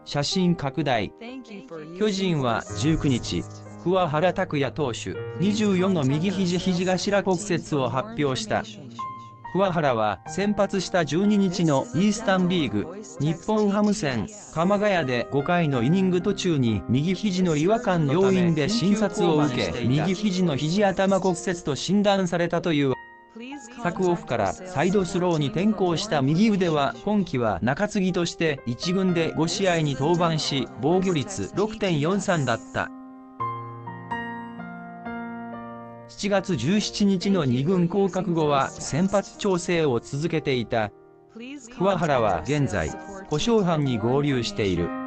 写真拡大。巨人は19日、桑原拓也投手、24の右肘頭骨折を発表した。桑原は先発した12日のイースタンリーグ、日本ハム戦、鎌ヶ谷で5回のイニング途中に右肘の違和感の要因で診察を受け、右肘の肘頭骨折と診断されたという。昨オフからサイドスローに転向した右腕は今季は中継ぎとして1軍で5試合に登板し、防御率 6.43 だった。7月17日の2軍降格後は先発調整を続けていた。桑原は現在、故障班に合流している。